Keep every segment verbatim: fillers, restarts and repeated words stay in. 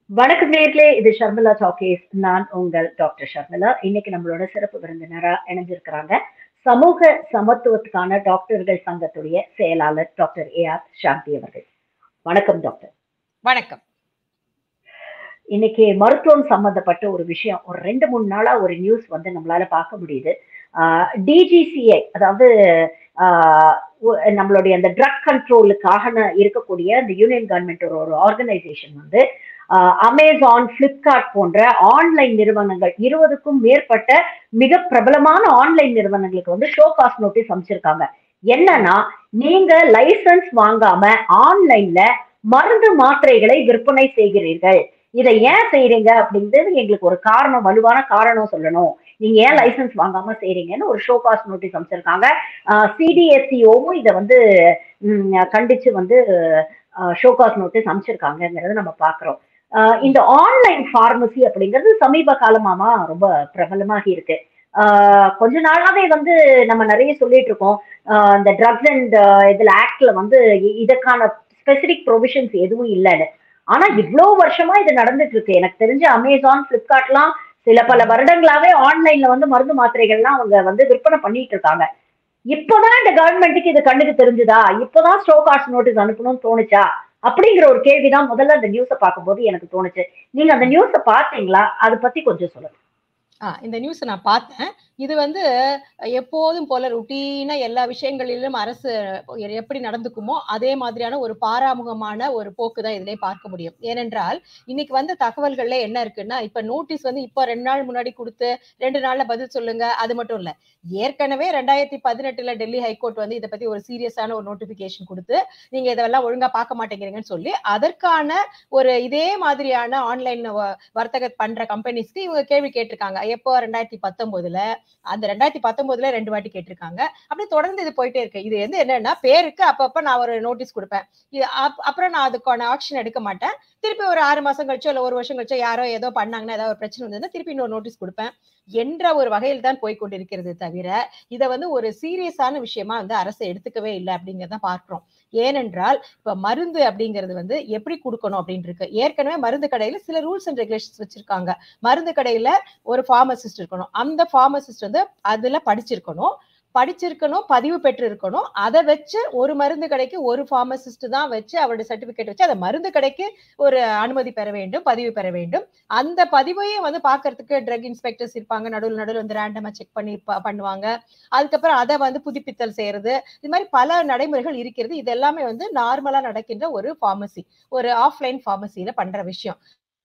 வணக்கம் நேர்களே, இது ஷர்மிளா டாக்கீஸ். நான் உங்கள் டாக்டர் ஷர்மிளா. இன்னைக்கு நம்மளோட சிறப்பு விருந்தினரா இணைஞ்சிருக்கிறாங்க சமூக சமத்துவத்துக்கான டாக்டர்கள் சங்கத்துடைய செயலாளர் டாக்டர் ஏ ஆர் சாந்தி அவர்கள். வணக்கம் டாக்டர். வணக்கம். இன்னைக்கு மருத்துவம் சம்பந்தப்பட்ட ஒரு விஷயம், ஒரு ரெண்டு மூணு நாளா ஒரு நியூஸ் வந்து நம்மளால பார்க்க முடியுது. டிஜிசிஐ, அதாவது ஆஹ் நம்மளுடைய அந்த ட்ரக் கண்ட்ரோலுக்காக இருக்கக்கூடிய அந்த யூனியன் கவர்மெண்ட் ஒரு ஆர்கனைசேஷன் வந்து அமேசான், பிளிப்கார்ட் போன்ற ஆன்லைன் நிறுவனங்கள் இருபதுக்கும் மேற்பட்ட மிக பிரபலமான ஆன்லைன் நிறுவனங்களுக்கு வந்து ஷோ காஸ்ட் நோட்டீஸ் அமைச்சிருக்காங்க. என்னன்னா, நீங்க லைசன்ஸ் வாங்காம ஆன்லைன்ல மருந்து மாத்திரைகளை விற்பனை செய்கிறீர்கள், இதை ஏன் செய்றீங்க அப்படிங்கிறது எங்களுக்கு ஒரு காரணம், வலுவான காரணம் சொல்லணும், நீங்க ஏன் லைசன்ஸ் வாங்காம செய்றீங்கன்னு ஒரு ஷோ காஸ்ட் நோட்டீஸ் அமைச்சிருக்காங்க. சிடிஎஸ்சிஓவும் இதை வந்து கண்டிச்சு வந்து ஷோ காஸ்ட் நோட்டீஸ் அமைச்சிருக்காங்கிறத நம்ம பாக்குறோம். இந்த ஆன்லைன் பார்மசி அப்படிங்கிறது சமீப காலமாமா ரொம்ப பிரபலமாகி இருக்கு. ஆஹ் கொஞ்ச நாளாவே வந்து நம்ம நிறைய சொல்லிட்டு இருக்கோம், இந்த ட்ரக்ஸ் அண்ட் இதுல ஆக்ட்ல வந்து இதுக்கான ஸ்பெசிபிக் ப்ரொவிஷன்ஸ் எதுவும் இல்லைன்னு. ஆனா இவ்வளவு வருஷமா இது நடந்துட்டு இருக்கு. எனக்கு தெரிஞ்ச அமேசான், பிளிப்கார்ட்லாம் சில பல வருடங்களாவே ஆன்லைன்ல வந்து மருந்து மாத்திரைகள்லாம் அவங்க வந்து விற்பனை பண்ணிட்டு இருக்காங்க. இப்பதான் இந்த கவர்மெண்ட்டுக்கு இது கண்ணுக்கு தெரிஞ்சுதா, இப்பதான் ஷோ காஸ்ட் நோட்டீஸ் அனுப்பணும்னு தோணுச்சா அப்படிங்கிற ஒரு கேள்விதான் முதல்ல அந்த நியூஸை பார்க்கும்போது எனக்கு தோணுச்சு. நீங்க அந்த நியூஸை பார்த்தீங்களா? அதை பத்தி கொஞ்சம் சொல்லுங்க. ஆஹ் இந்த நியூஸ் நான் பார்த்தேன். இது வந்து எப்போதும் போல ருட்டீனா எல்லா விஷயங்களிலும் அரசு எப்படி நடந்துக்குமோ அதே மாதிரியான ஒரு பாராமுகமான ஒரு போக்கு தான் இதிலே பார்க்க முடியும். ஏனென்றால் இன்னைக்கு வந்து தகவல்கள்ல என்ன இருக்குன்னா, இப்ப நோட்டீஸ் வந்து இப்ப ரெண்டு நாள் முன்னாடி கொடுத்து ரெண்டு நாள்ல பதில் சொல்லுங்க அது மட்டும் இல்ல, ஏற்கனவே ரெண்டாயிரத்தி பதினெட்டுல டெல்லி ஹைகோர்ட் வந்து இதை பத்தி ஒரு சீரியஸான ஒரு நோட்டிபிகேஷன் கொடுத்து நீங்க இதெல்லாம் ஒழுங்கா பார்க்க மாட்டேங்கிறீங்கன்னு சொல்லி அதற்கான ஒரு இதே மாதிரியான ஆன்லைன் வர்த்தக பண்ற கம்பெனிஸ்க்கு இவங்க கேள்வி கேட்டிருக்காங்க. எப்போ ரெண்டாயிரத்தி பத்தொன்பதுல அந்த ரெண்டாயிரத்தி பத்தொன்பதுல ரெண்டு வாட்டி கேட்டிருக்காங்க. அப்படி தொடர்ந்து இது போயிட்டே இருக்கு. இது வந்து என்னன்னா, பேருக்கு அப்பப்ப நான் ஒரு நோட்டீஸ் கொடுப்பேன், அப்புறம் நான் அதுக்கான ஆக்ஷன் எடுக்க மாட்டேன். திருப்பி ஒரு ஆறு மாசம் கழிச்சோ இல்ல ஒரு வருஷம் கழிச்சோ யாரோ ஏதோ பண்ணாங்கன்னா, ஏதாவது ஒரு பிரச்சனை வந்ததுன்னா திருப்பி இன்னொரு நோட்டீஸ் கொடுப்பேன் என்ற ஒரு வகையில் தான் போய்கொண்டிருக்கிறது தவிர இதை வந்து ஒரு சீரியஸான விஷயமா வந்து அரசு எடுத்துக்கவே இல்லை அப்படிங்கிறத பார்க்கிறோம். ஏனென்றால் இப்ப மருந்து அப்படிங்கிறது வந்து எப்படி கொடுக்கணும் அப்படின்னு இருக்கு. ஏற்கனவே மருந்து கடையில சில ரூல்ஸ் அண்ட் ரெகுலேஷன்ஸ் வச்சிருக்காங்க. மருந்து கடையில ஒரு பார்மசிஸ்ட் இருக்கணும், அந்த பார்மசிஸ்ட் வந்து அதுல படிச்சிருக்கணும் படிச்சிருக்கணும் பதிவு பெற்று இருக்கணும். அதை வச்சு ஒரு மருந்து கடைக்கு ஒரு பார்மசிஸ்ட் தான் வச்சு அவருடைய சர்டிபிகேட் வச்சு அதை மருந்து கடைக்கு ஒரு அனுமதி பெற வேண்டும், பதிவு பெற வேண்டும். அந்த பதிவையும் வந்து பாக்குறதுக்கு ட்ரக் இன்ஸ்பெக்டர்ஸ் இருப்பாங்க, நடுவில் நடுவில் வந்து ரேண்டமா செக் பண்ணி பண்ணுவாங்க. அதுக்கப்புறம் அதை வந்து புதுப்பித்தல் செய்யறது, இது மாதிரி பல நடைமுறைகள் இருக்கிறது. இது எல்லாமே வந்து நார்மலா நடக்கின்ற ஒரு பார்மசி, ஒரு ஆஃப்லைன் பார்மசியில பண்ற விஷயம்.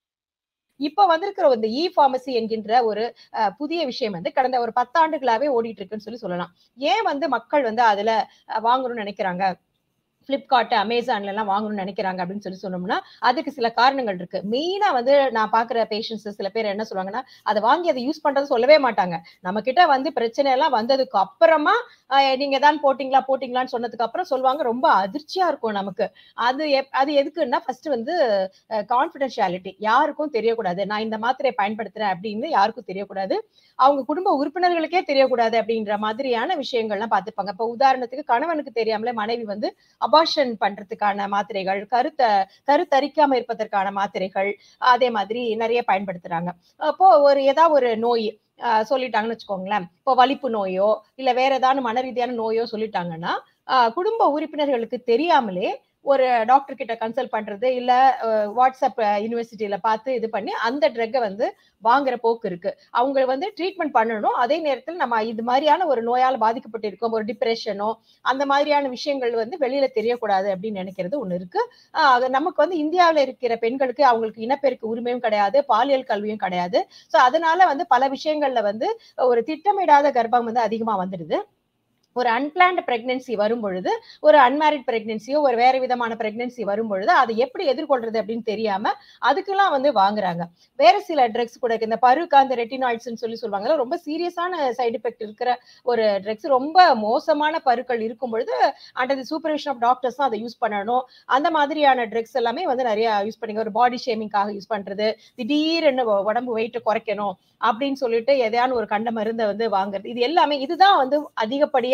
இப்ப வந்திருக்கிற இந்த இ பார்மசி என்கின்ற ஒரு புதிய விஷயம் வந்து கடந்த ஒரு பத்தாண்டுகளாவே ஓடிட்டு இருக்குன்னு சொல்லி சொல்லலாம். ஏன் வந்து மக்கள் வந்து அதுல வாங்கணும்னு நினைக்கிறாங்க, பிளிப்கார்ட், அமேசான்ல எல்லாம் வாங்கணும்னு நினைக்கிறாங்க அப்படின்னு சொல்லி சொன்னோம்னா அதுக்கு சில காரணங்கள் இருக்கு. மெயினா வந்து நான் பாக்குற பேஷண்ட்ஸ் சில பேர் என்ன சொல்லுவாங்கன்னா, அதை வாங்கி அதை யூஸ் பண்றது சொல்லவே மாட்டாங்க. நம்ம கிட்ட வந்து பிரச்சனை எல்லாம் வந்ததுக்கு அப்புறமா நீங்க தான் போட்டீங்களா போட்டீங்களான்னு சொன்னதுக்கு அப்புறம் சொல்லுவாங்க. ரொம்ப அதிர்ச்சியா இருக்கும் நமக்கு. அது அது எதுக்குன்னா, ஃபர்ஸ்ட் வந்து கான்பிடென்ஷியாலிட்டி, யாருக்கும் தெரியக்கூடாது நான் இந்த மாத்திரையை பயன்படுத்துறேன் அப்படின்னு யாருக்கும் தெரியக்கூடாது, அவங்க குடும்ப உறுப்பினர்களுக்கே தெரியக்கூடாது அப்படின்ற மாதிரியான விஷயங்கள்லாம் பார்த்துப்பாங்க. இப்ப உதாரணத்துக்கு கணவனுக்கு தெரியாமலே மனைவி வந்து அபார்ஷன் பண்றதுக்கான மாத்திரைகள், கருத்த கருத்தரிக்காம இருப்பதற்கான மாத்திரைகள் அதே மாதிரி நிறைய பயன்படுத்துறாங்க. அப்போ ஒரு ஏதாவது ஒரு நோய் சொல்லிட்டாங்கன்னு வச்சுக்கோங்களேன், இப்போ வலிப்பு நோயோ இல்ல வேற ஏதாவது மன ரீதியான நோயோ சொல்லிட்டாங்கன்னா குடும்ப உறுப்பினர்களுக்கு தெரியாமலே ஒரு டாக்டர் கிட்ட கன்சல்ட் பண்றது இல்ல வாட்ஸ்அப் யூனிவர்சிட்டியில பார்த்து இது பண்ணி அந்த ட்ரக்கை வந்து வாங்குற போக்கு இருக்கு. அவங்க வந்து ட்ரீட்மெண்ட் பண்ணணும், அதே நேரத்தில் நம்ம இது மாதிரியான ஒரு நோயால் பாதிக்கப்பட்டிருக்கோம், ஒரு டிப்ரெஷனோ அந்த மாதிரியான விஷயங்கள் வந்து வெளியில தெரியக்கூடாது அப்படின்னு நினைக்கிறது ஒண்ணு இருக்கு. ஆஹ் நமக்கு வந்து இந்தியாவில இருக்கிற பெண்களுக்கு அவங்களுக்கு இனப்பெருக்க உரிமையும் கிடையாது, பாலியல் கல்வியும் கிடையாது. சோ அதனால வந்து பல விஷயங்கள்ல வந்து ஒரு திட்டமிடாத கர்ப்பம் வந்து அதிகமா வந்துடுது. ஒரு அன்பிளான்ட் பிரெக்னன்சி வரும் பொழுது, ஒரு அன்மேரிட் பிரெக்னன்சியோ ஒரு வேற விதமான பிரெக்னன்சி வரும் பொழுது அதை எப்படி எதிர்கொள்றது அப்படின்னு தெரியாம அதுக்கெல்லாம் வந்து வாங்குறாங்க. வேற சில ட்ரக்ஸ் கூட இந்த பருக்கு அந்த ரெட்டினாய்ட்ஸ்ன்னு சொல்லி சொல்லுவாங்க, ரொம்ப சீரியஸான சைடு எஃபெக்ட் இருக்கிற ஒரு ட்ரக்ஸ், ரொம்ப மோசமான பருக்கள் இருக்கும் பொழுது under the supervision of doctors தான் அதை யூஸ் பண்ணணும். அந்த மாதிரியான ட்ரக்ஸ் எல்லாமே வந்து நிறைய யூஸ் பண்ணி ஒரு பாடி ஷேமிங்காக யூஸ் பண்றது, திடீர்னு உடம்பு வெயிட் குறைக்கணும் அப்படின்னு சொல்லிட்டு எதையான ஒரு கண்ட மருந்தை வந்து வாங்குறது, இது எல்லாமே இதுதான் வந்து அதிகப்படியா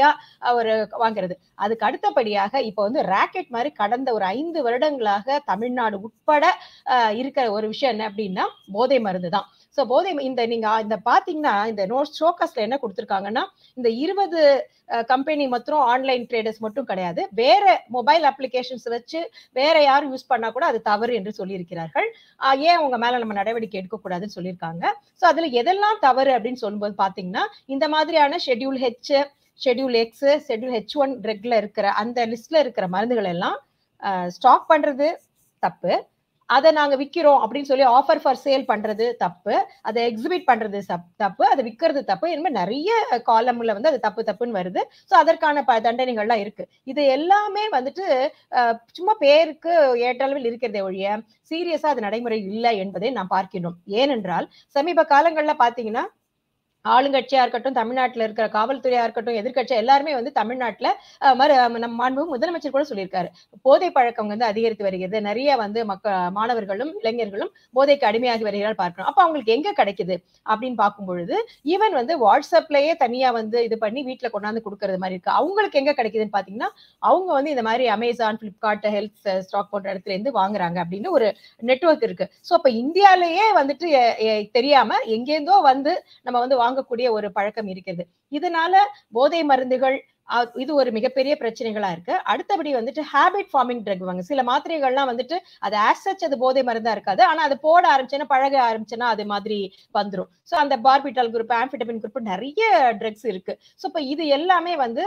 எளிமையா ஒரு வாங்குறது. அதுக்கு அடுத்தபடியாக இப்ப வந்து ராக்கெட் மாதிரி கடந்த ஒரு ஐந்து வருடங்களாக தமிழ்நாடு உட்பட இருக்கிற ஒரு விஷயம் என்ன அப்படின்னா போதை மருந்து தான். சோ போதை இந்த நீங்க இந்த பாத்தீங்கன்னா இந்த நோட் ஷோகாஸ்ல என்ன கொடுத்திருக்காங்கன்னா இந்த இருபது கம்பெனி மற்றும் ஆன்லைன் ட்ரேடர்ஸ் மட்டும் கிடையாது, வேற மொபைல் அப்ளிகேஷன்ஸ் வச்சு வேற யாரும் யூஸ் பண்ணா கூட அது தவறு என்று சொல்லி இருக்கிறார்கள். ஏன் உங்க மேல நம்ம நடவடிக்கை எடுக்கக்கூடாதுன்னு சொல்லியிருக்காங்க. சோ அதுல எதெல்லாம் தவறு அப்படின்னு சொல்லும்போது பாத்தீங்கன்னா இந்த மாதிரியான schedule H, schedule X, schedule H one ட்ரக்ல இருக்கிற அந்த லிஸ்ட்ல இருக்கிற மருந்துகள் எல்லாம் ஸ்டாக் பண்றது தப்பு, அதை நாங்க விக்கிறோம் அப்படின்னு சொல்லி ஆஃபர் ஃபார் சேல் பண்றது தப்பு, அதை எக்ஸிபிட் பண்றது தப்பு, அதை விற்கிறது தப்பு, இந்த மாதிரி நிறைய காலம்ல வந்து அது தப்பு தப்புன்னு வருது. ஸோ அதற்கான ப தண்டனைகள்லாம் இருக்கு. இது எல்லாமே வந்துட்டு சும்மா பேருக்கு ஏற்றளவில் இருக்கிறதே ஒழிய சீரியஸா அது நடைமுறை இல்லை என்பதை நாம் பார்க்கிறோம். ஏனென்றால் சமீப காலங்கள்ல பாத்தீங்கன்னா ஆளுங்கட்சியா இருக்கட்டும், தமிழ்நாட்டில் இருக்கிற காவல்துறையா இருக்கட்டும், எதிர்கட்சியா எல்லாருமே வந்து தமிழ்நாட்டில் நம்ம மாண்பு முதலமைச்சர் கூட சொல்லியிருக்காரு, போதை பழக்கம் வந்து அதிகரித்து வருகிறது, நிறைய வந்து மக்க மாணவர்களும் இளைஞர்களும் போதைக்கு அடிமையாகி வருகிறார்கள் பார்க்கணும். அப்ப அவங்களுக்கு எங்க கிடைக்குது அப்படின்னு பார்க்கும் பொழுது ஈவன் வந்து வாட்ஸ்அப்லயே தனியா வந்து இது பண்ணி வீட்டுல கொண்டாந்து கொடுக்கறது மாதிரி இருக்கு. அவங்களுக்கு எங்க கிடைக்குதுன்னு பாத்தீங்கன்னா அவங்க வந்து இந்த மாதிரி அமேசான், பிளிப்கார்ட், ஹெல்த் ஸ்டாக் போன்ற இடத்துல இருந்து வாங்குறாங்க அப்படின்னு ஒரு நெட்வொர்க் இருக்கு. சோ அப்ப இந்தியாலேயே வந்துட்டு தெரியாம எங்கேருந்தோ வந்து நம்ம வந்து வாங்கக்கூடிய ஒரு பழக்கம் இருக்கிறது. இதனால போதை மருந்துகள் இது ஒரு மிகப்பெரிய பிரச்சனைகளா இருக்கு. அடுத்தபடி வந்துட்டு ஹேபிட் ஃபார்மிங் ட்ரக் வாங்க சில மாத்திரைகள்லாம் வந்துட்டு அது ஆசச் அது போதை மருந்தா இருக்காது, ஆனா அது போட ஆரம்பிச்சேன்னா பழக ஆரம்பிச்சேன்னா அது மாதிரி வந்துரும். சோ அந்த பார்பிட்டல் குரூப், ஆம்பிடமின் குரூப் நிறைய ட்ரக்ஸ் இருக்கு. சோ இப்ப இது எல்லாமே வந்து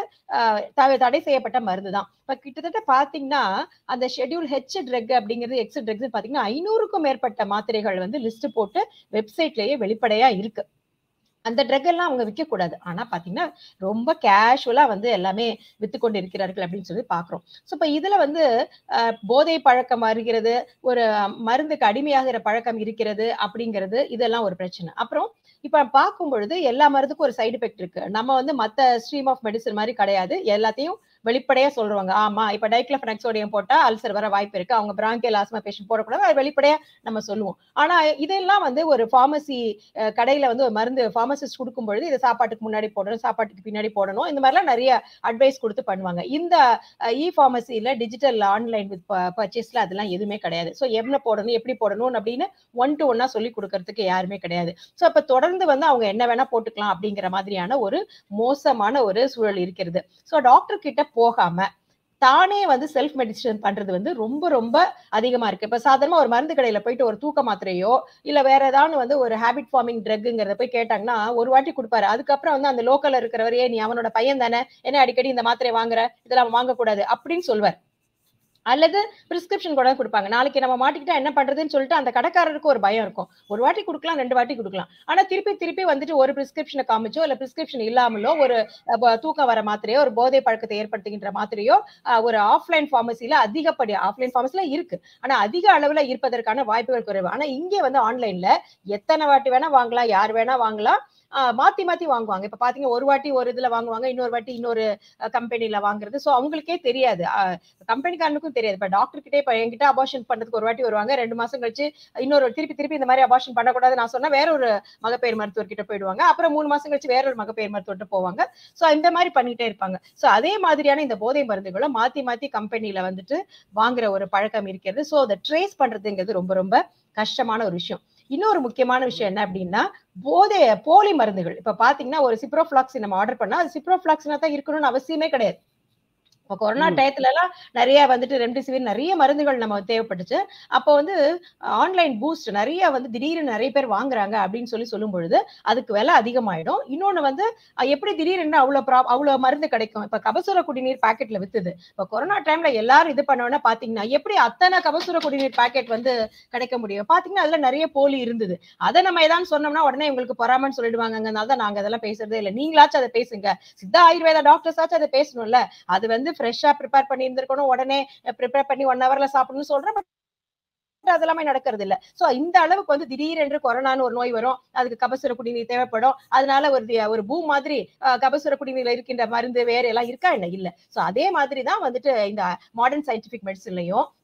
தடை செய்யப்பட்ட மருந்து தான். இப்ப கிட்டத்தட்ட பாத்தீங்கன்னா அந்த ஷெட்யூல் ஹெச் ட்ரக் அப்படிங்கிறது எக்ஸ் ட்ரக்ஸ் பாத்தீங்கன்னா ஐநூறுக்கும் மேற்பட்ட மாத்திரைகள் வந்து லிஸ்ட் போட்டு வெப்சைட்லயே வெளிப்படையா இருக்கு. அந்த ட்ரக் எல்லாம் அவங்க விற்க கூடாது, ஆனா பாத்தீங்கன்னா ரொம்ப கேஷுவலா வந்து எல்லாமே வித்து கொண்டு இருக்கிறார்கள் அப்படின்னு சொல்லி பாக்குறோம். சோ இப்ப இதுல வந்து போதை பழக்கம் வருகிறது, ஒரு மருந்துக்கு அடிமையாகிற பழக்கம் இருக்கிறது அப்படிங்கிறது இதெல்லாம் ஒரு பிரச்சனை. அப்புறம் இப்ப பார்க்கும் பொழுது எல்லா மருந்துக்கும் ஒரு சைடு எஃபெக்ட் இருக்கு. நம்ம வந்து மத்த ஸ்ட்ரீம் ஆஃப் மெடிசன் மாதிரி கிடையாது, எல்லாத்தையும் வெளிப்படையா சொல்றாங்க. ஆமா இப்ப டைக்ளோஃபெனாக் சோடியம் போட்டா அல்சர் வர வாய்ப்பு இருக்கு, அவங்க பிராங்கியல் ஆஸ்மா பேஷண்ட் போடக்கூடாது, அது வெளிப்படையா நம்ம சொல்லுவோம். ஆனா இதெல்லாம் வந்து ஒரு பார்மசி கடையில வந்து ஒரு மருந்து பார்மசிஸ்ட் கொடுக்கும் பொழுது இதை சாப்பாட்டுக்கு முன்னாடி போடணும், சாப்பாட்டுக்கு பின்னாடி போடணும், இந்த மாதிரிலாம் நிறைய அட்வைஸ் கொடுத்து பண்ணுவாங்க. இந்த இ பார்மசில டிஜிட்டல் ஆன்லைன் வித் பர்ச்சேஸ்ல அதெல்லாம் எதுவுமே கிடையாது. சோ என்ன போடணும் எப்படி போடணும் அப்படின்னு ஒன் டு ஒன்னா சொல்லி கொடுக்கறதுக்கு யாருமே கிடையாது. சோ அப்ப தொடர்ந்து வந்து அவங்க என்ன வேணா போட்டுக்கலாம் அப்படிங்கிற மாதிரியான ஒரு மோசமான ஒரு சூழல் இருக்கிறது. சோ டாக்டர் கிட்ட போகாம தானே வந்து செல்ஃப் மெடிசன் பண்றது வந்து ரொம்ப ரொம்ப அதிகமா இருக்கு. இப்ப சாதாரணமா ஒரு மருந்து கடையில போயிட்டு ஒரு தூக்க மாத்திரையோ இல்ல வேற ஏதாவது வந்து ஒரு ஹேபிட் ஃபார்மிங் ட்ரக்ங்கிறத போய் கேட்டாங்கன்னா ஒரு வாட்டி கொடுப்பாரு. அதுக்கப்புறம் வந்து அந்த லோக்கல்ல இருக்கிறவரையே நீ அவனோட பையன் தானே, என்ன அடிக்கடி இந்த மாத்திரை வாங்குற, இதெல்லாம் வாங்கக்கூடாது அப்படின்னு சொல்வார். அல்லது பிரிஸ்கிரிப்ஷன் கூட கொடுப்பாங்க. நாளைக்கு நம்ம மாட்டிக்கிட்டா என்ன பண்றதுன்னு சொல்லிட்டு அந்த கடைக்காரருக்கு ஒரு பயம் இருக்கும். ஒரு வாட்டி கொடுக்கலாம், ரெண்டு வாட்டி கொடுக்கலாம். ஆனா திருப்பி திருப்பி வந்துட்டு ஒரு பிரிஸ்கிரிப்ஷனை காமிச்சோ இல்ல பிரிஸ்கிரிப்ஷன் இல்லாமலோ ஒரு தூக்கம் வர மாத்திரையோ ஒரு போதை பழக்கத்தை ஏற்படுத்துகின்ற மாத்திரையோ ஒரு ஆஃப்லைன் பார்மசில அதிகப்படி ஆஃப்லைன் பார்மசில இருக்கு, ஆனா அதிக அளவுல இருப்பதற்கான வாய்ப்புகள் குறைவு. ஆனா இங்கே வந்து ஆன்லைன்ல எத்தனை வாட்டி வேணா வாங்கலாம், யார் வேணா வாங்கலாம், மாத்தி மாத்தி வாங்குவாங்க. இப்ப பாத்தீங்க ஒரு வாட்டி ஒரு இதுல வாங்குவாங்க, இன்னொரு வாட்டி இன்னொரு கம்பெனில வாங்குறது. சோ அவங்களுக்கே தெரியாது, கம்பெனிக்காரனுக்கும் தெரியாது. இப்ப டாக்டர் கிட்டே இப்ப என்கிட்ட அபார்ஷன் பண்றதுக்கு ஒரு வாட்டி வருவாங்க, ரெண்டு மாசம் கழிச்சு இன்னொரு திருப்பி திருப்பி இந்த மாதிரி அபார்ஷன் பண்ணக்கூடாது நான் சொன்னா வேற ஒரு மகப்பேறு மருத்துவர் கிட்ட போயிடுவாங்க, அப்புறம் மூணு மாசம் கழிச்சு வேற ஒரு மகப்பேறு மருத்துவர்கிட்ட போவாங்க. சோ இந்த மாதிரி பண்ணிட்டே இருப்பாங்க. சோ அதே மாதிரியான இந்த போதை மருந்துகளை மாத்தி மாத்தி கம்பெனில வந்துட்டு வாங்குற ஒரு பழக்கம் இருக்கிறது. சோ அதை ட்ரேஸ் பண்றதுங்கிறது ரொம்ப ரொம்ப கஷ்டமான ஒரு விஷயம். இன்னொரு முக்கியமான விஷயம் என்ன அப்படின்னா போதை போலி மருந்துகள். இப்ப பாத்தீங்கன்னா ஒரு சிப்ரோஃபிளாக்சின் நம்ம ஆர்டர் பண்ணா அது சிப்ரோஃபிளாக்சினா தான் இருக்கணும்னு அவசியமே கிடையாது. இப்ப கொரோனா டயத்துல எல்லாம் நிறைய வந்துட்டு ரெம்டெசிவிர் நிறைய மருந்துகள் நம்ம தேவைப்பட்டுச்சு. அப்ப வந்து ஆன்லைன் பூஸ்ட் நிறைய வந்து திடீர்னு நிறைய பேர் வாங்குறாங்க அப்படின்னு சொல்லி சொல்லும் பொழுது அதுக்கு விலை அதிகமாயிடும். இன்னொன்னு வந்து எப்படி திடீர்னு அவ்வளவு அவ்வளவு மருந்து கிடைக்கும். இப்ப கபசுர குடிநீர் பாக்கெட்ல வித்துது. இப்ப கொரோனா டைம்ல எல்லாரும் இது பண்ணோம்னா பாத்தீங்கன்னா எப்படி அத்தனை கபசுர குடிநீர் பாக்கெட் வந்து கிடைக்க முடியும். பாத்தீங்கன்னா அதுல நிறைய போலி இருந்தது. அதை நம்ம ஏதாவது சொன்னோம்னா உடனே உங்களுக்கு பொறாமன்னு சொல்லிடுவாங்க. அதனாலதான் நாங்க அதெல்லாம் பேசுறதே இல்லை. நீங்களாச்சும் அதை பேசுங்க, சித்தா ஆயுர்வேதா டாக்டர்ஸ் ஆச்சும் அதை பேசணும்ல. அது வந்து ஃப்ரெஷ்ஷா ப்ரிப்பேர் பண்ணி இருந்திருக்கணும், உடனே ப்ரிப்பேர் பண்ணி ஒன் ஹவர்ல சாப்பிடணும்னு சொல்றேன். அதெல்லாமே நடக்கிறது இல்ல. சோ இந்த அளவுக்கு வந்து திடீரென்று கொரோனான்னு ஒரு நோய் வரும், அதுக்கு கபசுர குடிநீர் தேவைப்படும், அதனால ஒரு ஒரு பூ மாதிரி கபசுர குடிநீர்ல இருக்கின்ற மருந்து வேற எல்லாம் இருக்கா என்ன இல்ல. சோ அதே மாதிரிதான் வந்துட்டு இந்த மாடர்ன் சயின்டிபிக் மெடிசன்லயும்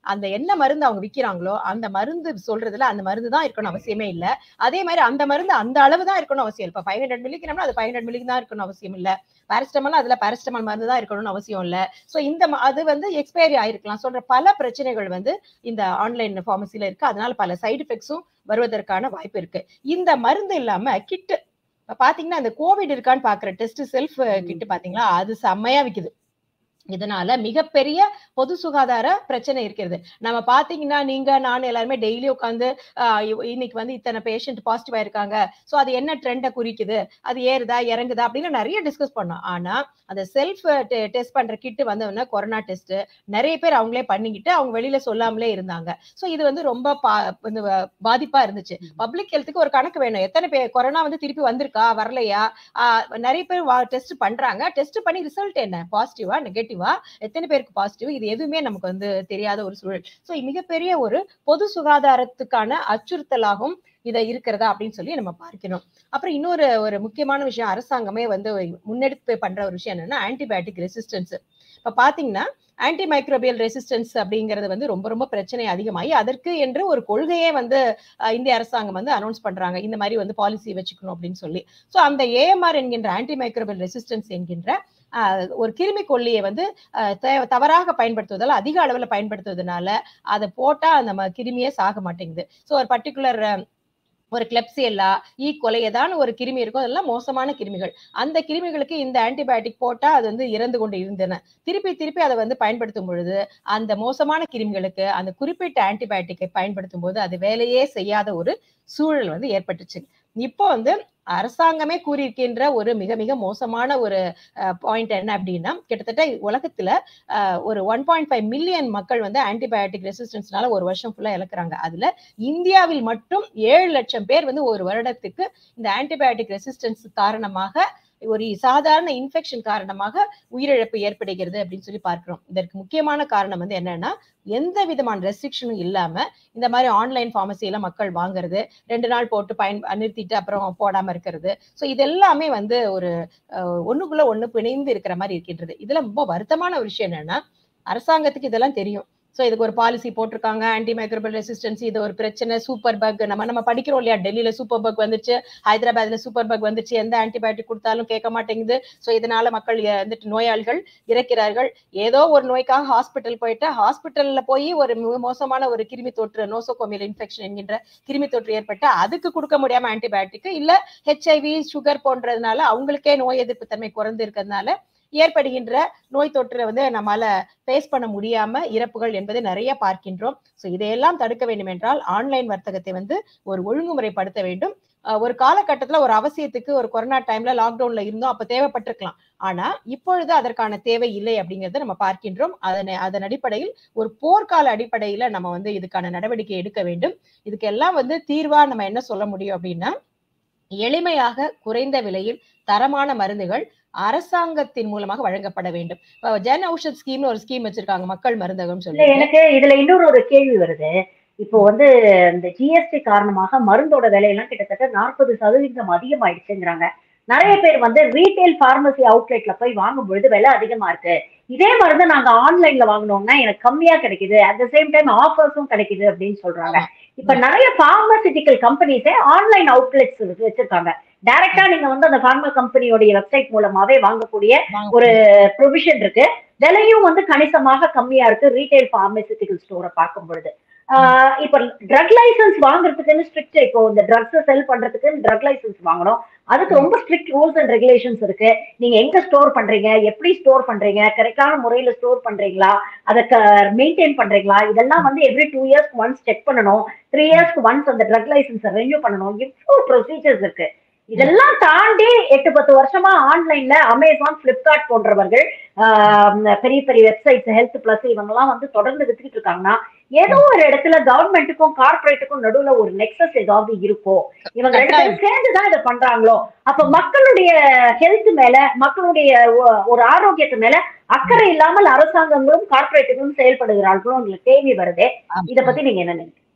அந்த என்ன மருந்து அவங்க விக்கிறாங்களோ அந்த மருந்து சொல்றதுல அந்த மருந்து தான் இருக்கணும் அவசியமே இல்ல. அதே மாதிரி அந்த மருந்து அந்த அளவு தான் இருக்கணும் அவசியம். இப்ப ஃபைவ் ஹண்ட்ரட் மில்லிக்கு அது ஃபைவ் ஹண்ட்ரட் மில்லிக்கு தான் இருக்கணும் அவசியம் இல்ல. பாராசிட்டமால் அதுல பாராசிட்டமால் மருந்து தான் இருக்கணும்னு அவசியம் இல்ல. சோ இந்த அது வந்து எக்ஸ்பைரி ஆயிருக்கலாம் சொல்ற பல பிரச்சனைகள் வந்து இந்த ஆன்லைன் பார்மசில இருக்கு. அதனால பல சைடு எஃபெக்ட்ஸும் வருவதற்கான வாய்ப்பு இருக்கு. இந்த மருந்து இல்லாம கிட்டு பாத்தீங்கன்னா அந்த கோவிட் இருக்கான்னு பாக்குற டெஸ்ட் செல்ஃப் கிட்டு பாத்தீங்களா, அது செம்மையா விக்குது. இதனால மிகப்பெரிய பொது சுகாதார பிரச்சனை இருக்கிறது. நம்ம பாத்தீங்கன்னா நீங்க நான் எல்லாருமே டெய்லி உட்காந்து இன்னைக்கு வந்து இத்தனை பேஷண்ட் பாசிட்டிவா இருக்காங்க, சோ அது என்ன ட்ரெண்ட குறிக்குது, அது ஏறுதா இறங்குதா அப்படின்னு நிறைய டிஸ்கஸ் பண்ணோம். ஆனா அந்த செல்ஃப் டெஸ்ட் பண்ற கிட்டு வந்தவொடனே கொரோனா டெஸ்ட் நிறைய பேர் அவங்களே பண்ணிக்கிட்டு அவங்க வெளியில சொல்லாமலே இருந்தாங்க. சோ இது வந்து ரொம்ப பாதிப்பா இருந்துச்சு. பப்ளிக் ஹெல்த்துக்கு ஒரு கணக்கு வேணும். எத்தனை பேர் கொரோனா வந்து திருப்பி வந்திருக்கா வரலையா, நிறைய பேர் டெஸ்ட் பண்றாங்க, டெஸ்ட் பண்ணி ரிசல்ட் என்ன பாசிட்டிவா நெகட்டிவ், எத்தனை பேருக்கு பாசிட்டிவ், இது எதுவுமே நமக்கு வந்து தெரியாத ஒரு சூழல். சோ மிகப்பெரிய ஒரு பொது சுகாதாரத்துக்கான அச்சுறுத்தலாகவும் இதை இருக்கிறதா அப்படின்னு சொல்லி நம்ம பார்க்கணும். அப்புறம் இன்னொரு ஒரு முக்கியமான விஷயம் அரசாங்கமே வந்து முன்னெடுத்து பண்ற ஒரு விஷயம் என்னன்னா ஆன்டிபயோட்டிக் ரெசிஸ்டன்ஸ். இப்ப பாத்தீங்கன்னா ஆன்டி மைக்ரோபியல் ரெசிஸ்டன்ஸ் அப்படிங்கிறது வந்து ரொம்ப ரொம்ப பிரச்சனை அதிகமாகி அதற்கு என்று ஒரு கொள்கையே வந்து இந்திய அரசாங்கம் வந்து அனௌன்ஸ் பண்றாங்க, இந்த மாதிரி வந்து பாலிசி வச்சுக்கணும் அப்படின்னு சொல்லி. சோ அந்த ஏஎம்ஆர் என்கின்ற ஆன்டி மைக்ரோபியல் ரெசிஸ்டன்ஸ் என்கின்ற ஒரு கிருமி கொல்லியை வந்து தவறாக பயன்படுத்துவதால் அதிக அளவுல பயன்படுத்துவதனால அதை போட்டா அந்த கிருமியே சாக மாட்டேங்குது. சோ ஒரு பர்டிகுலர் ஒரு கிளெப்சியல்லா ஈகோலை ஏதான ஒரு கிருமி இருக்கும், அதெல்லாம் மோசமான கிருமிகள். அந்த கிருமிகளுக்கு இந்த ஆன்டிபயோட்டிக் போட்டா அது வந்து இறந்து கொண்டு இருந்தன. திருப்பி திருப்பி அதை வந்து பயன்படுத்தும் பொழுது அந்த மோசமான கிருமிகளுக்கு அந்த குறிப்பிட்ட ஆன்டிபயோட்டிக்கை பயன்படுத்தும் போது அது வேலையே செய்யாத ஒரு சூழல் வந்து ஏற்பட்டுச்சு. இப்போ வந்து அரசாங்கமே கூறியிருக்கின்ற ஒரு மிக மிக மோசமான ஒரு பாயிண்ட் என்ன அப்படின்னா, கிட்டத்தட்ட உலகத்துல ஒரு ஒன் பாயிண்ட் ஃபைவ் மில்லியன் மக்கள் வந்து ஆன்டிபயோட்டிக் ரெசிஸ்டன்ஸ்னால ஒரு வருஷம் ஃபுல்லா இழக்கிறாங்க. அதுல இந்தியாவில் மட்டும் ஏழு லட்சம் பேர் வந்து ஒரு வருடத்துக்கு இந்த ஆன்டிபயோட்டிக் ரெசிஸ்டன்ஸ் காரணமாக ஒரு சாதாரண இன்ஃபெக்ஷன் காரணமாக உயிரிழப்பு ஏற்படுகிறது அப்படின்னு சொல்லி பார்க்கிறோம். இதற்கு முக்கியமான காரணம் வந்து என்னன்னா, எந்த விதமான ரெஸ்ட்ரிக்ஷனும் இல்லாம இந்த மாதிரி ஆன்லைன் பார்மசியில மக்கள் வாங்குறது, ரெண்டு நாள் போட்டு பயன் நிறுத்திட்டு அப்புறம் போடாம இருக்கிறது. சோ இது எல்லாமே வந்து ஒரு ஒண்ணுக்குள்ள ஒண்ணு பிணைந்து இருக்கிற மாதிரி இருக்கின்றது. இதுல ரொம்ப வருத்தமான ஒரு விஷயம் என்னன்னா, அரசாங்கத்துக்கு இதெல்லாம் தெரியும். சோ இதுக்கு ஒரு பாலிசி போட்டிருக்காங்க, ஆன்டி மைக்ரோபியல் ரெசிஸ்டன்ஸ் இது ஒரு பிரச்சனை, சூப்பர் பக் நம்ம நம்ம படிக்கிறோம் இல்லையா, டெல்லியில சூப்பர் பக் வந்துச்சு, ஹைதராபாத்ல சூப்பர் பக் வந்துச்சு, எந்த ஆன்டிபயோட்டிக் கொடுத்தாலும் கேட்க மாட்டேங்குது. சோ இதனால மக்கள் வந்துட்டு நோயாளிகள் இறக்கிறார்கள். ஏதோ ஒரு நோய்க்காக ஹாஸ்பிட்டல் போயிட்டு ஹாஸ்பிட்டல்ல போய் ஒரு மோசமான ஒரு கிருமி தொற்று நோசோகோமியல் இன்ஃபெக்ஷன் என்கின்ற கிருமி தொற்று ஏற்பட்டு அதுக்கு கொடுக்க முடியாம ஆன்டிபயோட்டிக் இல்ல ஹெச்ஐவி சுகர் போன்றதுனால அவங்களுக்கே நோய் எதிர்ப்பு தன்மை குறைந்து இருக்கிறதுனால ஏற்படுகின்ற நோய் தொற்றை வந்து நம்மால பேஸ் பண்ண முடியாம இறப்புகள் என்பதை நிறைய பார்க்கின்றோம். சோ இதையெல்லாம் தடுக்க வேண்டும் என்றால் ஆன்லைன் வர்த்தகத்தை வந்து ஒரு ஒழுங்குமுறைப்படுத்த வேண்டும். ஒரு காலகட்டத்துல ஒரு அவசியத்துக்கு ஒரு கொரோனா டைம்ல லாக்டவுன்ல இருந்தோம், அப்ப தேவைப்பட்டிருக்கலாம். ஆனா இப்பொழுது அதற்கான தேவை இல்லை அப்படிங்கறத நம்ம பார்க்கின்றோம். அதனை அதன் அடிப்படையில் ஒரு போர்க்கால அடிப்படையில நம்ம வந்து இதுக்கான நடவடிக்கை எடுக்க வேண்டும். இதுக்கெல்லாம் வந்து தீர்வா நம்ம என்ன சொல்ல முடியும் அப்படின்னா, எளிமையாக குறைந்த விலையில் தரமான மருந்துகள் அரசாங்கத்தின் மூலமாக வழங்கப்பட வேண்டும். ஜன் ஔஷத் ஸ்கீம்னு ஒரு ஸ்கீம் வச்சிருக்காங்க, மக்கள் மருந்தகம் சொல்லி. எனக்கு இதுல இன்னொரு ஒரு கேள்வி வருது. இப்போ வந்து இந்த ஜிஎஸ்டி காரணமாக மருந்தோட விலையெல்லாம் கிட்டத்தட்ட நாற்பது சதவீதம் அதிகமாயிடுச்சுங்கிறாங்க. நிறைய பேர் வந்து ரீட்டைல் பார்மசி அவுட்லெட்ல போய் வாங்கும் பொழுது விலை அதிகமா இருக்கு, இதே மருந்து நாங்க ஆன்லைன்ல வாங்கினோம்னா எனக்கு கம்மியா கிடைக்குது, அட் த சேம் டைம் ஆஃபர்ஸும் கிடைக்குது அப்படின்னு சொல்றாங்க. இப்ப நிறைய பார்மசிட்டிக்கல் கம்பெனிஸே ஆன்லைன் அவுட்லெட்ஸ் வச்சிருக்காங்க. டைரக்டா நீங்க வந்து அந்த பார்மா கம்பெனியோட வெப்சைட் மூலமாவே வாங்கக்கூடிய ஒரு ப்ரொவிஷன் இருக்கு. விலையும் வந்து கணிசமாக கம்மியா இருக்கு ரீட்டைல் பார்மசிட்டிக்கல் ஸ்டோரை பார்க்கும் பொழுது. இப்ப ட்ரக் லைசன்ஸ் வாங்குறதுக்குன்னு ஸ்ட்ரிக்ட், இப்போ இந்த ட்ரக்ஸ் செல் பண்றதுக்கு ட்ரக் லைசன்ஸ் வாங்கணும், அதுக்கு ரொம்ப ஸ்ட்ரிக்ட் ரூல்ஸ் அண்ட் ரெகுலேஷன்ஸ் இருக்கு. நீங்க எங்க ஸ்டோர் பண்றீங்க, எப்படி ஸ்டோர் பண்றீங்க, கரெக்டான முறையில ஸ்டோர் பண்றீங்களா, அதை மெயின்டைன் பண்றீங்களா, இதெல்லாம் வந்து எவ்ரி டூ இயர்ஸ்க்கு ஒன்ஸ் செக் பண்ணணும், த்ரீ இயர்ஸ்க்கு ஒன்ஸ் அந்த ட்ரக் லைசன்ஸை ரெனியூ பண்ணணும். இவ்வளவு ப்ரொசீஜர்ஸ் இருக்கு. இதெல்லாம் தாண்டி எட்டு பத்து வருஷமா ஆன்லைன்ல அமேசான், பிளிப்கார்ட் போன்றவர்கள் பெரிய பெரிய வெப்சைட்ஸ், ஹெல்த் பிளஸ் இவங்கெல்லாம் வந்து தொடர்ந்து வித்துக்கிட்டு இருக்காங்கன்னா, ஏதோ ஒரு இடத்துல கவர்மெண்ட்டுக்கும் கார்பரேட்டுக்கும் நடுவுல ஒரு நெக்ஸஸ் ஏதாவது இருக்கும். இவங்க ரெண்டு பேரும் சேர்ந்துதான் இதை பண்றாங்களோ, அப்ப மக்களுடைய ஹெல்த் மேல, மக்களுடைய ஒரு ஆரோக்கியத்து மேல அக்கறை இல்லாமல் அரசாங்கங்களும் கார்பரேட்டுகளும் செயல்படுகிறார்களோ உங்களுக்கு கேள்வி வருதே. இதை பத்தி நீங்க என்ன நினைக்கிறீங்க?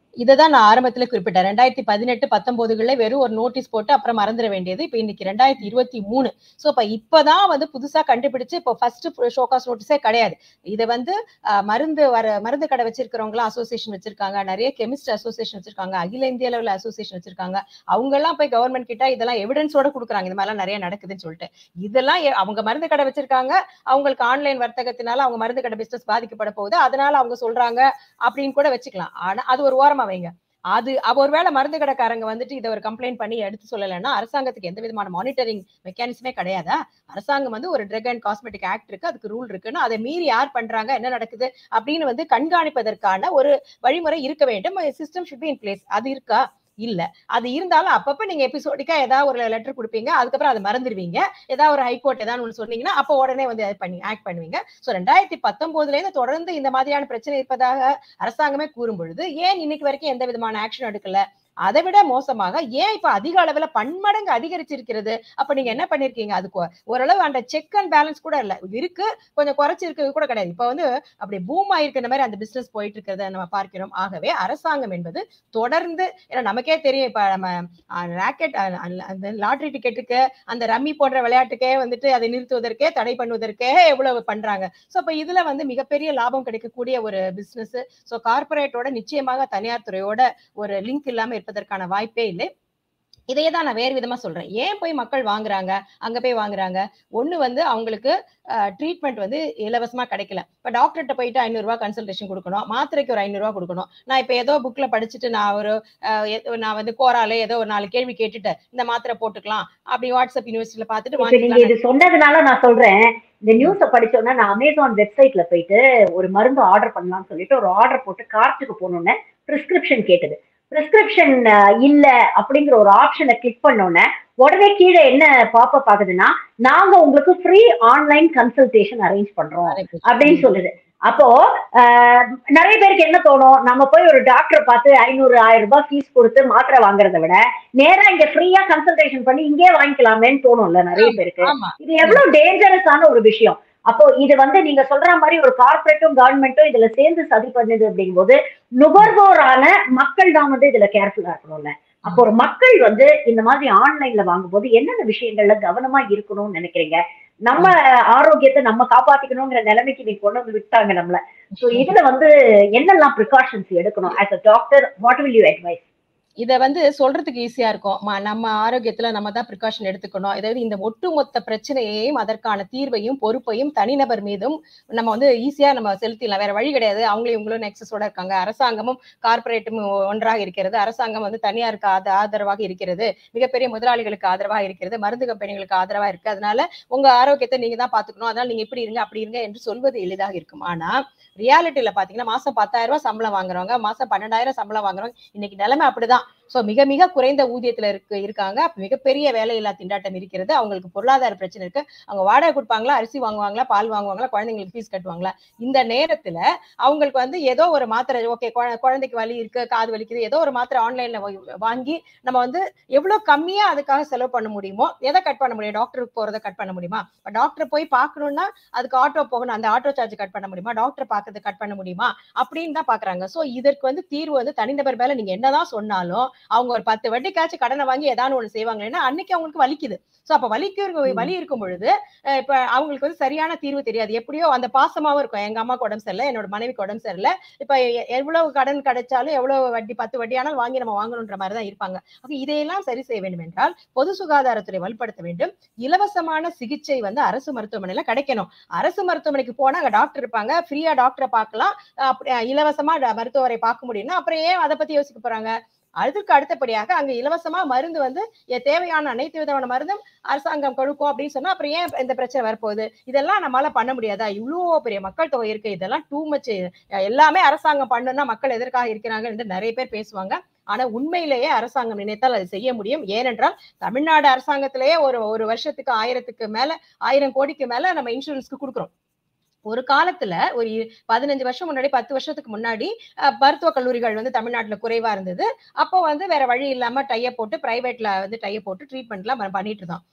இததான் நான் ஆரம்பத்துல குறிப்பிட்டேன். ரெண்டாயிரத்தி பதினெட்டு பத்தொன்பதுகள்ல வெறும் ஒரு நோட்டீஸ் போட்டு அப்புறம் மறந்துட வேண்டியது. இப்ப இன்னைக்கு ரெண்டாயிரத்தி இருபத்தி மூணு. சோ இப்ப இப்பதான் வந்து புதுசா கண்டுபிடிச்சு இப்போ ஃபர்ஸ்ட் ஷோகாஸ் நோட்டீஸே கிடையாது. இத வந்து அஹ், மருந்து வர மருந்து கடை வச்சிருக்கிறவங்க அசோசியேஷன் வச்சிருக்காங்க, நிறைய கெமிஸ்ட் அசோசியேஷன் வச்சிருக்காங்க, அகில இந்திய அளவுல அசோசியேஷன் வச்சிருக்காங்க. அவங்க எல்லாம் போய் கவர்மெண்ட் கிட்ட இதெல்லாம் எவிடன்ஸோட கொடுக்குறாங்க, இந்த மாதிரி எல்லாம் நிறைய நடக்குதுன்னு சொல்லிட்டு. இதெல்லாம் எ- அவங்க மருந்து கடை வச்சிருக்காங்க, அவங்களுக்கு ஆன்லைன் வர்த்தகத்தினால அவங்க மருந்து கடை பிசினஸ் பாதிக்கப்பட போகுது, அதனால அவங்க சொல்றாங்க அப்படின்னு கூட வச்சுக்கலாம். ஆனா அது ஒரு ஓரமா வைங்க. அது அவ ஒருவேளை மருந்து கடைக்காரங்க வந்துட்டு இதை ஒரு கம்ப்ளைண்ட் பண்ணி எடுத்து சொல்லலைன்னா அரசாங்கத்துக்கு எந்த விதமான மானிட்டரிங் மெக்கானிசமே கிடையாதா? அரசாங்கம் வந்து ஒரு ட்ரக் அண்ட் காஸ்மெட்டிக் ஆக்ட் இருக்கு, அதுக்கு ரூல் இருக்குன்னு அதை மீறி யார் பண்றாங்க, என்ன நடக்குது அப்படின்னு வந்து கண்காணிப்பதற்கான ஒரு வழிமுறை இருக்க வேண்டும். System should be in place. அது இருக்கா? இல்ல. அது இருந்தாலும் அப்பப்ப நீங்க எபிசோடிக்கா ஏதாவது ஒரு லெட்டர் கொடுப்பீங்க, அதுக்கப்புறம் அதை மறந்துடுவீங்க. ஏதாவது ஒரு ஹைகோர்ட் ஏதாவது ஒன்று சொன்னீங்கன்னா அப்ப உடனே வந்து பண்ணி ஆக்ட் பண்ணுவீங்க. சோ ரெண்டாயிரத்தி பத்தொன்பதுல இருந்து தொடர்ந்து இந்த மாதிரியான பிரச்சனை இருப்பதாக அரசாங்கமே கூறும் பொழுது ஏன் இன்னைக்கு வரைக்கும் எந்த விதமான ஆக்ஷன் எடுக்கல? அதை விட மோசமாக ஏன் இப்ப அதிக அளவுல பன்மடங்கு அதிகரிச்சிருக்கிறது? அப்ப நீங்க என்ன பண்ணிருக்கீங்க? அதுக்கு ஓரளவு அந்த செக் அண்ட் பேலன்ஸ் கூட இல்ல இருக்கு, கொஞ்சம் குறைச்சிருக்கிறது கூட கிடையாது. இப்ப வந்து அப்படி பூம் ஆயிருக்கிற மாதிரி அந்த பிசினஸ் போயிட்டு இருக்கிறத நம்ம பார்க்கிறோம். ஆகவே அரசாங்கம் என்பது தொடர்ந்து, ஏன்னா நமக்கே தெரியும், இப்ப நம்ம ராக்கெட் அந்த லாட்டரி டிக்கெட்டுக்கு அந்த ரம்மி போன்ற விளையாட்டுக்கே வந்துட்டு அதை நிறுத்துவதற்கே தடை பண்ணுவதற்கே எவ்வளவு பண்றாங்க. சோ இப்ப இதுல வந்து மிகப்பெரிய லாபம் கிடைக்கக்கூடிய ஒரு பிசினஸ். சோ கார்பரேட்டோட நிச்சயமாக தனியார் துறையோட ஒரு லிங்க் இல்லாம இருப்பதற்கான வாய்ப்பே இல்லை. இதையே தான் நான் வேறு விதமா சொல்றேன். ஏன் போய் மக்கள் வாங்குறாங்க, அங்க போய் வாங்குறாங்க? ஒண்ணு வந்து அவங்களுக்கு ட்ரீட்மெண்ட் வந்து இலவசமா கிடைக்கல. இப்ப டாக்டர்கிட்ட போயிட்டு ஐநூறு ரூபாய் கன்சல்டேஷன் கொடுக்கணும், மாத்திரைக்கு ஒரு ஐநூறு ரூபாய் கொடுக்கணும். நான் இப்ப ஏதோ புக்ல படிச்சுட்டு நான் ஒரு அஹ், எ- நான் வந்து கோராலே ஏதோ ஒரு நாலு கேள்வி கேட்டுட்டு இந்த மாத்திரை போட்டுக்கலாம் அப்படி வாட்ஸ்அப் யூனிவர்சிட்டியில பார்த்துட்டு இப்ப நீங்க இது வாங்கிக்கலாம். சொன்னதுனால நான் சொல்றேன், இந்த ம். நியூஸ படிச்சோன்னா நான் அமேசான் வெப்சைட்ல போயிட்டு ஒரு மருந்து ஆர்டர் பண்ணலாம்னு சொல்லிட்டு ஒரு ஆர்டர் போட்டு கார்ட்டுக்கு போனோன்னே பிரிஸ்கிரிப்ஷன் கேட்டது. பிரிஸ்கிரிப்ஷன் இல்ல அப்படிங்கிற ஒரு ஆப்ஷனை கிளிக் பண்ணோன்னே உடனே கீழே என்ன பாப்பப் ஆகுதுன்னா, நாங்க உங்களுக்கு ஃப்ரீ ஆன்லைன் கன்சல்டேஷன் அரேஞ்ச் பண்றோம் நிறைய பேர். அப்படின்னு ம். சொல்லுது. அப்போ ஆஹ், நிறைய பேருக்கு என்ன தோணும், நம்ம போய் ஒரு டாக்டரை பார்த்து ஐநூறு ஆயிரம் ரூபாய் ஃபீஸ் கொடுத்து மாத்திரை வாங்குறதை விட நேரா இங்க ஃப்ரீயா கன்சல்டேஷன் பண்ணி இங்கே வாங்கிக்கலாமேன்னு தோணும்ல நிறைய ஆமா, பேருக்கு. ஆமா. இது ம். எவ்வளவு டேஞ்சரஸான ஒரு விஷயம். அப்போ இது வந்து நீங்க சொல்ற மாதிரி ஒரு கார்பரேட்டும் கவர்மெண்ட்டும் இதுல சேர்ந்து சதி பண்ணுது அப்படிங்கும்போது நுகர்வோரான மக்கள் தான் வந்து இதுல கேர்ஃபுல்லா இருக்கணும்ல. அப்போ ம். ஒரு மக்கள் வந்து இந்த மாதிரி ஆன்லைன்ல வாங்கும்போது என்னென்ன விஷயங்கள்ல கவனமா இருக்கணும்னு நினைக்கிறீங்க? நம்ம ம். ஆரோக்கியத்தை நம்ம காப்பாத்திக்கணுங்கிற நிலைமைக்கு நீ கொண்டு வந்து விட்டாங்க நம்மள. சோ இதுல வந்து என்னெல்லாம் ப்ரிகாஷன்ஸ் எடுக்கணும்? As a doctor what will you advise? இத வந்து சொல்றதுக்கு ஈஸியா இருக்கும். ம- நம்ம ஆரோக்கியத்துல நம்ம தான் ப்ரிகாஷன் எடுத்துக்கணும். அதாவது இந்த ஒட்டுமொத்த பிரச்சனையையும் அதற்கான தீர்வையும் பொறுப்பையும் தனிநபர் மீதும் நம்ம வந்து ஈஸியா நம்ம செலுத்திடலாம். வேற வழி கிடையாது. அவங்களும் இவங்களும் நெக்ஸஸோட இருக்காங்க. அரசாங்கமும் கார்பரேட்டும் ஒன்றாக இருக்கிறது. அரசாங்கம் வந்து தனியாருக்கு ஆத- ஆதரவாக இருக்கிறது. மிகப்பெரிய முதலாளிகளுக்கு ஆதரவாக இருக்கிறது. மருந்து கம்பெனிகளுக்கு ஆதரவா இருக்கு. அதனால உங்க ஆரோக்கியத்தை நீங்க தான் பாத்துக்கணும். அதனால நீங்க இப்படி இருங்க அப்படி இருங்க என்று சொல்வது எளிதாக இருக்கும். ஆனா ரியாலிட்டியில பாத்தீங்கன்னா மாசம் பத்தாயிரம் ரூபாய் சம்பளம் வாங்குறவங்க, மாசம் பன்னெண்டாயிரம் சம்பளம் வாங்குறவங்க இன்னைக்கு நிலைமை அப்படிதான். சோ மிக மிக குறைந்த ஊதியத்துல இருக்கு இருக்காங்க. மிகப்பெரிய வேலையில்லா திண்டாட்டம் இருக்கிறது. அவங்களுக்கு பொருளாதார பிரச்சனை இருக்கு. அவங்க வாடகை கொடுப்பாங்களா, அரிசி வாங்குவாங்களா, பால் வாங்குவாங்களா, குழந்தைங்களுக்கு ஃபீஸ் கட்டுவாங்களா? இந்த நேரத்துல அவங்களுக்கு வந்து ஏதோ ஒரு மாத்திரை, ஓகே குழந்தைக்கு வலி இருக்கு, காது வலிக்குது, ஏதோ ஒரு மாத்திரை ஆன்லைன்ல வாங்கி நம்ம வந்து எவ்வளவு கம்மியா அதுக்காக செலவு பண்ண முடியுமோ எதை கட் பண்ண முடியும்? டாக்டருக்கு போறதை கட் பண்ண முடியுமா? டாக்டர் போய் பார்க்கணும்னா அதுக்கு ஆட்டோ போகணும், அந்த ஆட்டோ சார்ஜ் கட் பண்ண முடியுமா? டாக்டர் பார்க்கறது கட் பண்ண முடியுமா? அப்படின்னு தான் பாக்குறாங்க. சோ இதற்கு வந்து தீர்வு வந்து தனிநபர் மேல நீங்க என்னதான் சொன்னாலும் அவங்க ஒரு பத்து வட்டிக்காச்சும் கடனை வாங்கி ஏதாவது ஒண்ணு செய்வாங்க. ஏன்னா அன்னைக்கு அவங்களுக்கு வலிக்குது. சோ அப்ப வலிக்கு வலி இருக்கும் பொழுது அஹ் இப்ப அவங்களுக்கு வந்து சரியான தீர்வு தெரியாது. எப்படியோ அந்த பாசமாவும் இருக்கும். எங்க அம்மாக்கு உடம்பு சரியில்லை, என்னோட மனைவிக்கு உடம்பு சரியில்லை, இப்ப எ- எவ்வளவு கடன் கிடைச்சாலும் எவ்வளவு வட்டி பத்து வட்டி ஆனாலும் வாங்கி நம்ம வாங்கணுன்ற மாதிரி தான் இருப்பாங்க. அப்ப இதையெல்லாம் சரி செய்ய வேண்டும் என்றால் பொது சுகாதாரத்துறை வலுப்படுத்த வேண்டும். இலவசமான சிகிச்சை வந்து அரசு மருத்துவமனையில கிடைக்கணும். அரசு மருத்துவமனைக்கு போனா அங்க டாக்டர் இருப்பாங்க, ஃப்ரீயா டாக்டரை பார்க்கலாம், அப்படி இலவசமா மருத்துவரை பார்க்க முடியும்னா அப்புறம் ஏன் அதை பத்தி யோசிக்க போறாங்க? அதுக்கு அடுத்தபடியாக அங்க இலவசமா மருந்து வந்து தேவையான அனைத்து விதமான மருந்தும் அரசாங்கம் கொடுக்கும் அப்படின்னு சொன்னா அப்புறம் ஏன் இந்த பிரச்சனை வரப்போகுது? இதெல்லாம் நம்மளால பண்ண முடியாதா? இவ்வளவு பெரிய மக்கள் தொகை இருக்கு, இதெல்லாம் டூ மச். எல்லாமே அரசாங்கம் பண்ணணும்னா மக்கள் எதற்காக இருக்கிறாங்க என்று நிறைய பேர் பேசுவாங்க. ஆனா உண்மையிலேயே அரசாங்கம் நினைத்தால் அதை செய்ய முடியும். ஏனென்றால் தமிழ்நாடு அரசாங்கத்திலேயே ஒரு ஒரு வருஷத்துக்கு ஆயிரத்துக்கு மேல ஆயிரம் கோடிக்கு மேல நம்ம இன்சூரன்ஸ்க்கு கொடுக்குறோம். ஒரு காலத்துல ஒரு பதினஞ்சு வருஷம் முன்னாடி, பத்து வருஷத்துக்கு முன்னாடி மருத்துவக் கல்லூரிகள் வந்து தமிழ்நாட்டுல குறைவா இருந்தது. அப்போ வந்து வேற வழி இல்லாம டைய போட்டு பிரைவேட்ல வந்து டைய போட்டு ட்ரீட்மெண்ட் எல்லாம் பண்ணிட்டு இருந்தோம்.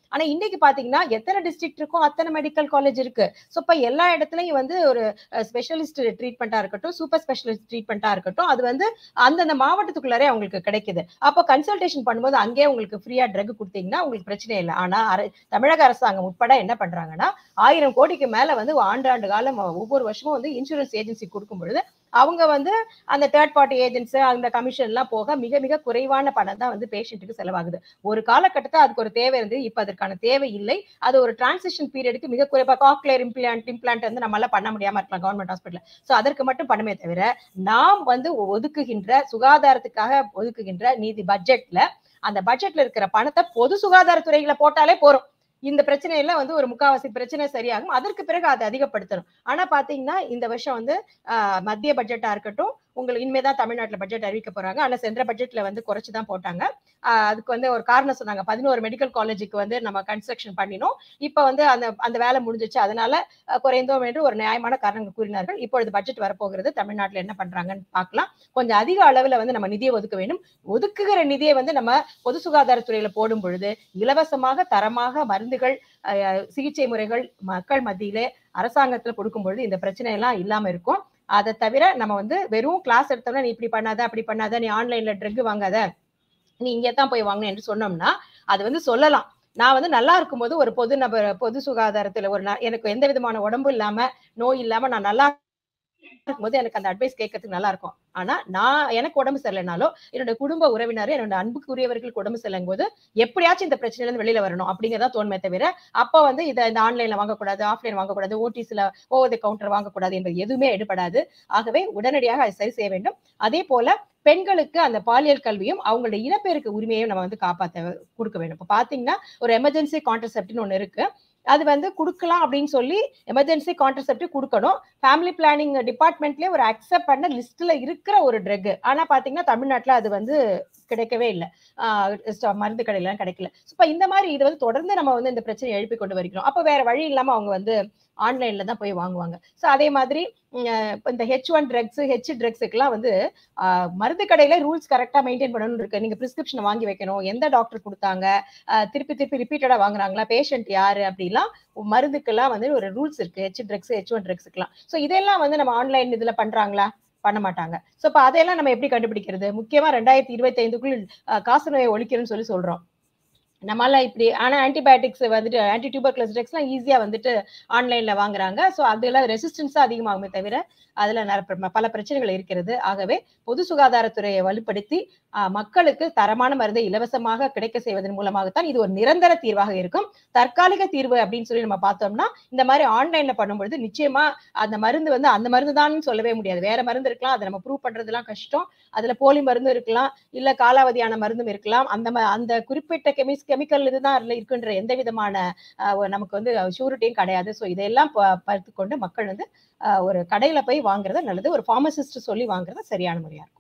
ஆனா இன்னைக்கு பாத்தீங்கன்னா எத்தனை டிஸ்ட்ரிக்ட் இருக்கோ அத்தனை மெடிக்கல் காலேஜ் இருக்கு. ஸோ இப்ப எல்லா இடத்துலயும் வந்து ஒரு ஸ்பெஷலிஸ்ட் ட்ரீட்மெண்டா இருக்கட்டும், சூப்பர் ஸ்பெஷலிஸ்ட் ட்ரீட்மெண்டா இருக்கட்டும், அது வந்து அந்தந்த மாவட்டத்துக்குள்ளாரே அவங்களுக்கு கிடைக்குது. அப்போ கன்சல்டேஷன் பண்ணும்போது அங்கேயே உங்களுக்கு ஃப்ரீயா ட்ரக் கொடுத்தீங்கன்னா உங்களுக்கு பிரச்சனை இல்லை. ஆனா தமிழக அரசாங்கம் உட்பட என்ன பண்றாங்கன்னா ஆயிரம் கோடிக்கு மேல வந்து ஆண்டாண்டு காலம் ஒவ்வொரு வருஷமும் வந்து இன்சூரன்ஸ் ஏஜென்சி கொடுக்கும் பொழுது அவங்க வந்து அந்த தேர்ட் பார்ட்டி ஏஜென்ட்ஸ் அந்த கமிஷன் எல்லாம் போக மிக மிக குறைவான பணம் தான் வந்து பேஷண்ட்டுக்கு செலவாகுது. ஒரு காலகட்டத்தில் அதுக்கு ஒரு தேவை இருந்து இப்ப அதற்கான தேவை இல்லை. அது ஒரு டிரான்சிஷன் பீரியடுக்கு மிக குறைவா காக்லியர் இம்ப்ளான்ட் இம்ப்ளான்ட் வந்து நம்மளால பண்ண முடியாம இருக்கலாம் கவர்மெண்ட் ஹாஸ்பிட்டல். சோ அதற்கு மட்டும் பண்ணுமே தவிர நாம் வந்து ஒதுக்குகின்ற சுகாதாரத்துக்காக ஒதுக்குகின்ற நீதி பட்ஜெட்ல அந்த பட்ஜெட்ல இருக்கிற பணத்தை பொது சுகாதாரத்துறைகளை போட்டாலே போறோம். இந்த பிரச்சனையில வந்து ஒரு முக்காவாசி பிரச்சனை சரியாகும். அதற்கு பிறகு அதை அதிகப்படுத்தணும். ஆனா பாத்தீங்கன்னா இந்த வருஷம் வந்து மத்திய பட்ஜெட்டா இருக்கட்டும், உங்களுக்கு இனிமேதான் தமிழ்நாட்டுல பட்ஜெட் அறிவிக்க போறாங்க. ஆனா சென்ற பட்ஜெட்ல வந்து குறைச்சுதான் போட்டாங்க. அதுக்கு வந்து ஒரு காரணம் சொன்னாங்க, பதினோரு மெடிக்கல் காலேஜுக்கு வந்து நம்ம கன்ஸ்ட்ரக்ஷன் பண்ணினோம், இப்ப வந்து அந்த அந்த வேலை முடிஞ்சிச்சு, அதனால குறைந்தோம் என்று ஒரு நியாயமான காரணங்கள் கூறினார்கள். இப்பொழுது பட்ஜெட் வரப்போகிறது, தமிழ்நாட்டுல என்ன பண்றாங்கன்னு பார்க்கலாம். கொஞ்சம் அதிக அளவுல வந்து நம்ம நிதியை ஒதுக்க வேண்டும். ஒதுக்குகிற நிதியை வந்து நம்ம பொது சுகாதாரத்துறையில போடும் பொழுது இலவசமாக தரமாக மருந்துகள் சிகிச்சை முறைகள் மக்கள் மத்தியிலே அரசாங்கத்துல கொடுக்கும் பொழுது இந்த பிரச்சனை எல்லாம் இல்லாம இருக்கும். அதை தவிர நம்ம வந்து வெறும் கிளாஸ் எடுத்தோம்னா நீ இப்படி பண்ணாத அப்படி பண்ணாத, நீ ஆன்லைன்ல ட்ரக் வாங்காத, நீ இங்கே தான் போய் வாங்கணும் என்று சொன்னோம்னா அது வந்து சொல்லலாம். நான் வந்து நல்லா இருக்கும்போது ஒரு பொது நபர் பொது சுகாதாரத்துல ஒரு எனக்கு எந்த விதமான உடம்பு இல்லாம நோய் இல்லாம நான் நல்லா இருக்கும்போது எனக்கு அந்த அட்வைஸ் கேட்கறதுக்கு நல்லா இருக்கும். ஆனா நான் எனக்கு உடம்பு சரியில்லைனாலும் என்னோட குடும்ப உறவினர் என்னோட அன்புக்குரியவர்களுக்கு உடம்பு சரியில்லைங்கும் போது எப்படியாச்சும் இந்த பிரச்சனையில இருந்து வெளியில வரணும் அப்படிங்கிறதா தோணுமே தவிர அப்ப வந்து இதை இந்த ஆன்லைன்ல வாங்கக்கூடாது, ஆஃப்லைன் வாங்கக்கூடாது, ஓடிசில ஓவர் தி கவுண்டர் வாங்கக்கூடாது என்பது எதுவுமே எடுபடாது. ஆகவே உடனடியாக அதை சரி செய்ய வேண்டும். அதே போல பெண்களுக்கு அந்த பாலியல் கல்வியும் அவங்களுடைய இனப்பெருக்க உரிமையும் நம்ம வந்து காப்பாற்ற கொடுக்க வேண்டும். இப்ப பாத்தீங்கன்னா ஒரு எமர்ஜென்சி கான்ட்ரசெப்டிவ்னு ஒண்ணு இருக்கு, அது வந்து கொடுக்கலாம் அப்படின்னு சொல்லி எமர்ஜென்சி கான்ட்ரசெப்டிவ் கொடுக்கணும். ஃபேமிலி பிளானிங் டிபார்ட்மெண்ட்லயே ஒரு அக்செப்ட் பண்ண லிஸ்ட்ல இருக்கிற ஒரு ட்ரக். ஆனா பாத்தீங்கன்னா தமிழ்நாட்டுல அது வந்து கிடைக்கவே இல்லை, மருந்து கடையில கிடைக்கல. இப்ப இந்த மாதிரி இது வந்து தொடர்ந்து நம்ம வந்து இந்த பிரச்சனையை எழுப்பி கொண்டு வருகிறோம். அப்ப வேற வழி இல்லாம அவங்க வந்து ஆன்லைன்ல தான் போய் வாங்குவாங்க. சோ அதே மாதிரி இந்த ஹெச் ஒன் ட்ரக்ஸ் ஹெச் ட்ரக்ஸுக்கெல்லாம் வந்து மருந்து கடையில ரூல்ஸ் கரெக்டா மெயின்டைன் பண்ணணும்னு இருக்கு. நீங்க பிரிஸ்கிரிப்ஷன் வாங்கி வைக்கணும், எந்த டாக்டர் கொடுத்தாங்க, திருப்பி திருப்பி ரிப்பீட்டடா வாங்குறாங்களா, பேஷண்ட் யாரு அப்படிலாம் மருந்துக்கெல்லாம் வந்து ஒரு ரூல்ஸ் இருக்கு. ஹெச் ட்ரக்ஸ் ஹெச் ஒன் ட்ரக்ஸுக்கெல்லாம். சோ இதெல்லாம் வந்து நம்ம ஆன்லைன் இதுல பண்றாங்களா, பண்ண மாட்டாங்க. சோ இப்ப அதையெல்லாம் நம்ம எப்படி கண்டுபிடிக்கிறது? முக்கியமா ரெண்டாயிரத்தி இருபத்தி ஐந்துக்குள் காச நோயை ஒழிக்கணும்னு சொல்லி சொல்றோம் நம்மளால இப்படி. ஆனா ஆன்டிபயோட்டிக்ஸ் வந்துட்டு ஆன்டி டியூபர்குலோசிஸ் ட்ரக்ஸ் எல்லாம் ஈஸியா வந்துட்டு ஆன்லைன்ல வாங்குறாங்க. சோ அதெல்லாம் ரெசிஸ்டன்ஸா அதிகமாகுமே தவிர அதுல பல பிரச்சனைகள் இருக்கிறது. ஆகவே பொது சுகாதாரத்துறையை வலுப்படுத்தி மக்களுக்கு தரமான மருந்தை இலவசமாக கிடைக்க செய்வதன் மூலமாகத்தான் இது ஒரு நிரந்தர தீர்வாக இருக்கும். தற்காலிக தீர்வு அப்படின்னு சொல்லி நம்ம பார்த்தோம்னா இந்த மாதிரி ஆன்லைன்ல பண்ணும்பொழுது நிச்சயமா அந்த மருந்து வந்து அந்த மருந்து தான் சொல்லவே முடியாது. வேற மருந்து இருக்கலாம், அதை நம்ம ப்ரூவ் பண்றதுலாம் கஷ்டம். அதுல போலி மருந்து இருக்கலாம், இல்ல காலாவதியான மருந்தும் இருக்கலாம். அந்த அந்த குறிப்பிட்ட கெமிஸ் கெமிக்கல் இதுதான் இருக்குன்ற எந்த விதமான நமக்கு வந்து ஷூரிட்டியும் கிடையாது. ஸோ இதெல்லாம் பார்த்து கொண்டு மக்கள் வந்து ஒரு கடையில போய் வாங்குறது நல்லது, ஒரு பார்மசிஸ்ட் சொல்லி வாங்குறது சரியான முறையா இருக்கும்.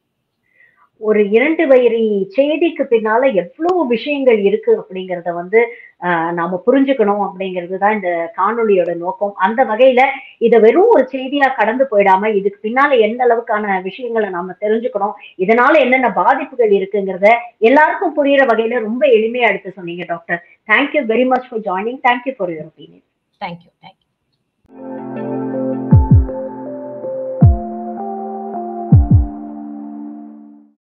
ஒரு இரண்டு வயிறு செய்திக்கு பின்னால எவ்வளவு விஷயங்கள் இருக்கு அப்படிங்கறத வந்து ஆஹ் நாம புரிஞ்சுக்கணும் அப்படிங்கிறது தான் இந்த காணொலியோட நோக்கம். அந்த வகையில இதை வெறும் ஒரு செய்தியா கடந்து போயிடாம இதுக்கு பின்னால எந்த அளவுக்கான விஷயங்களை நாம தெரிஞ்சுக்கணும், இதனால என்னென்ன பாதிப்புகள் இருக்குங்கிறத எல்லாருக்கும் புரியுற வகையில ரொம்ப எளிமையா எடுத்து சொன்னீங்க doctor. Thank you very much for joining. Thank you for your opinion. Thank you.